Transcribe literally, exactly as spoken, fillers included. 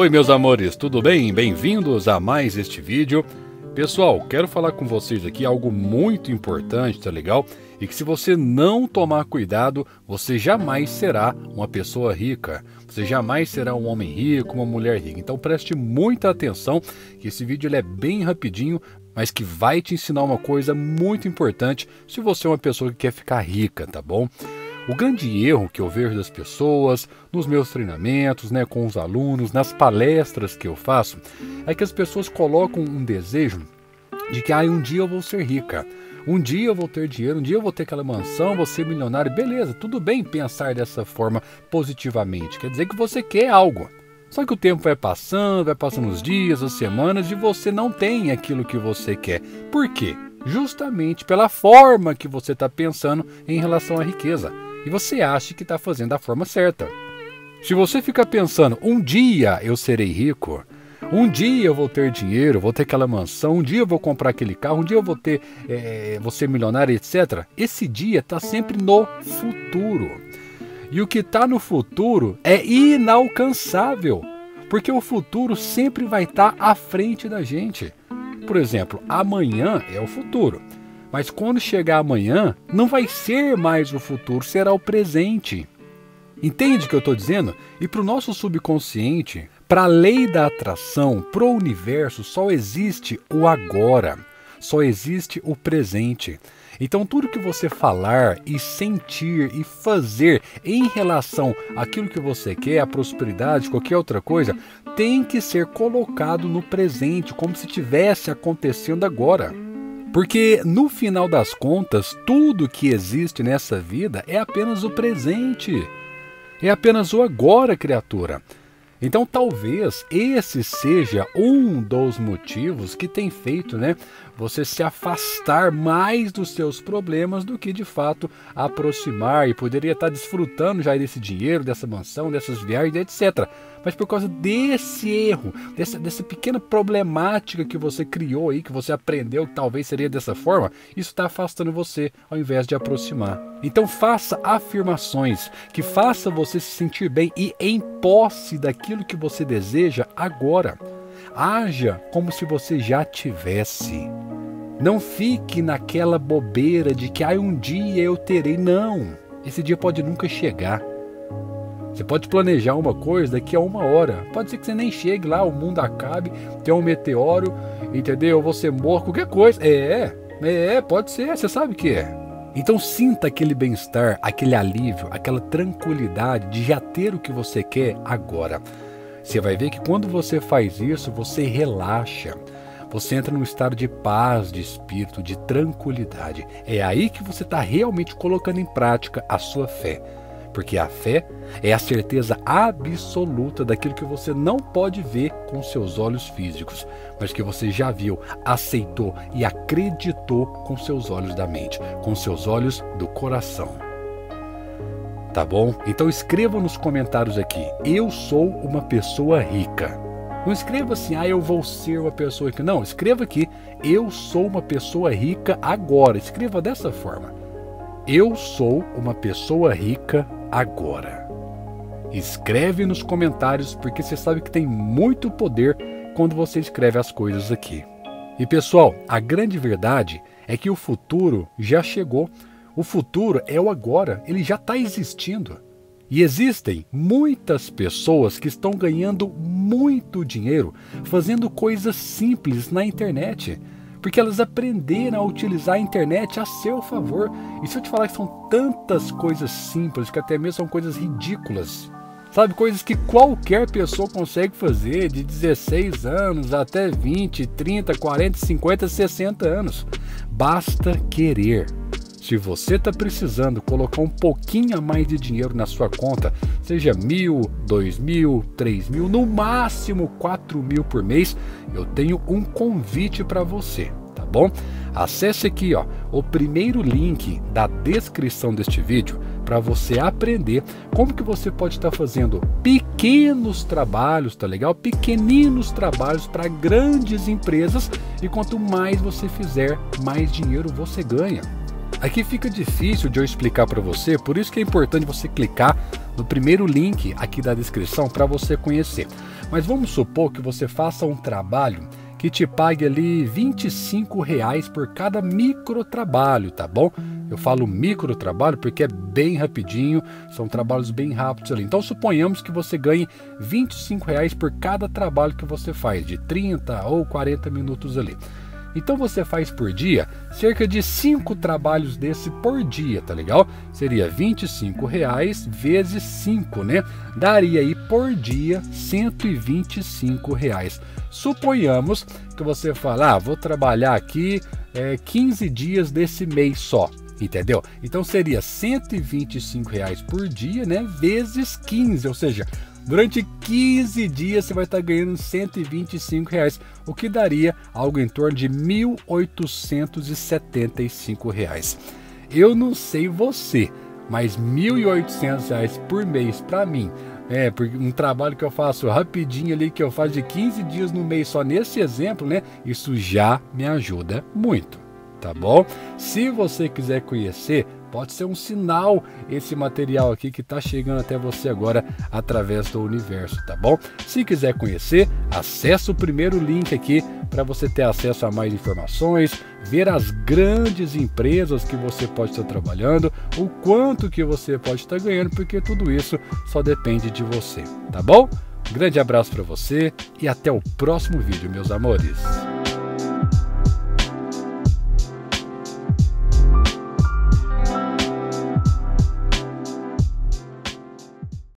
Oi meus amores, tudo bem? Bem-vindos a mais este vídeo. Pessoal, quero falar com vocês aqui algo muito importante, tá legal? E que se você não tomar cuidado, você jamais será uma pessoa rica. Você jamais será um homem rico, uma mulher rica. Então preste muita atenção, que esse vídeo ele é bem rapidinho, mas que vai te ensinar uma coisa muito importante se você é uma pessoa que quer ficar rica, tá bom? O grande erro que eu vejo das pessoas, nos meus treinamentos, né, com os alunos, nas palestras que eu faço, é que as pessoas colocam um desejo de que ah, um dia eu vou ser rica, um dia eu vou ter dinheiro, um dia eu vou ter aquela mansão, vou ser milionário. Beleza, tudo bem pensar dessa forma positivamente, quer dizer que você quer algo. Só que o tempo vai passando, vai passando os dias, as semanas, e você não tem aquilo que você quer. Por quê? Justamente pela forma que você está pensando em relação à riqueza. E você acha que está fazendo da forma certa. Se você fica pensando, um dia eu serei rico, um dia eu vou ter dinheiro, vou ter aquela mansão, um dia eu vou comprar aquele carro, um dia eu vou ter, é, vou ser milionário, etcétera. Esse dia está sempre no futuro. E o que está no futuro é inalcançável, porque o futuro sempre vai estar à frente da gente. Por exemplo, amanhã é o futuro. Mas quando chegar amanhã, não vai ser mais o futuro, será o presente. Entende o que eu estou dizendo? E para o nosso subconsciente, para a lei da atração, para o universo, só existe o agora, só existe o presente. Então tudo que você falar e sentir e fazer em relação àquilo que você quer, a prosperidade, qualquer outra coisa, tem que ser colocado no presente, como se estivesse acontecendo agora. Porque no final das contas, tudo que existe nessa vida é apenas o presente. É apenas o agora, criatura. Então talvez esse seja um dos motivos que tem feito, né, você se afastar mais dos seus problemas do que de fato aproximar, e poderia estar desfrutando já desse dinheiro, dessa mansão, dessas viagens, etcétera. Mas por causa desse erro, dessa, dessa pequena problemática que você criou aí, que você aprendeu que talvez seria dessa forma, isso está afastando você ao invés de aproximar. Então faça afirmações que façam você se sentir bem e em posse daquilo que você deseja agora. Haja como se você já tivesse. Não fique naquela bobeira de que ah, um dia eu terei. Não, esse dia pode nunca chegar. Você pode planejar uma coisa daqui a uma hora. Pode ser que você nem chegue lá, o mundo acabe, tem um meteoro, entendeu? Você morre, qualquer coisa. É, é, pode ser, você sabe o que é. Então sinta aquele bem-estar, aquele alívio, aquela tranquilidade de já ter o que você quer agora. Você vai ver que quando você faz isso, você relaxa. Você entra num estado de paz, de espírito, de tranquilidade. É aí que você está realmente colocando em prática a sua fé. Porque a fé é a certeza absoluta daquilo que você não pode ver com seus olhos físicos, mas que você já viu, aceitou e acreditou com seus olhos da mente, com seus olhos do coração. Tá bom? Então escreva nos comentários aqui, eu sou uma pessoa rica. Não escreva assim, ah, eu vou ser uma pessoa rica. Não, escreva aqui, eu sou uma pessoa rica agora. Escreva dessa forma. Eu sou uma pessoa rica agora. Escreve nos comentários, porque você sabe que tem muito poder quando você escreve as coisas aqui. E pessoal, a grande verdade é que o futuro já chegou. O futuro é o agora, ele já está existindo. E existem muitas pessoas que estão ganhando muito dinheiro fazendo coisas simples na internet. Porque elas aprenderam a utilizar a internet a seu favor. E se eu te falar que são tantas coisas simples, que até mesmo são coisas ridículas, sabe, coisas que qualquer pessoa consegue fazer de dezesseis anos até vinte, trinta, quarenta, cinquenta, sessenta anos. Basta querer. Se você está precisando colocar um pouquinho a mais de dinheiro na sua conta, seja mil, dois mil, três mil, no máximo quatro mil por mês, eu tenho um convite para você, tá bom? Acesse aqui, ó, o primeiro link da descrição deste vídeo para você aprender como que você pode estar fazendo pequenos trabalhos, tá legal? Pequeninos trabalhos para grandes empresas, e quanto mais você fizer, mais dinheiro você ganha. Aqui fica difícil de eu explicar para você, por isso que é importante você clicar no primeiro link aqui da descrição para você conhecer. Mas vamos supor que você faça um trabalho que te pague ali vinte e cinco reais por cada micro trabalho, tá bom? Eu falo micro trabalho porque é bem rapidinho, são trabalhos bem rápidos ali. Então suponhamos que você ganhe vinte e cinco reais por cada trabalho que você faz, de trinta ou quarenta minutos ali. Então você faz por dia cerca de cinco trabalhos desse por dia, tá legal? Seria vinte e cinco reais vezes cinco, né? Daria aí por dia cento e vinte e cinco reais. Suponhamos que você fala, ah, vou trabalhar aqui é, quinze dias desse mês só, entendeu? Então seria cento e vinte e cinco reais por dia, né? Vezes quinze, ou seja, durante quinze dias você vai estar ganhando cento e vinte e cinco reais, o que daria algo em torno de mil oitocentos e setenta e cinco reais. Eu não sei você, mas mil e oitocentos reais por mês para mim, é, porque um trabalho que eu faço rapidinho ali, que eu faço de quinze dias no mês só nesse exemplo, né? Isso já me ajuda muito, tá bom? Se você quiser conhecer, pode ser um sinal esse material aqui que está chegando até você agora através do universo, tá bom? Se quiser conhecer, acesse o primeiro link aqui para você ter acesso a mais informações, ver as grandes empresas que você pode estar trabalhando, o quanto que você pode estar ganhando, porque tudo isso só depende de você, tá bom? Um grande abraço para você e até o próximo vídeo, meus amores.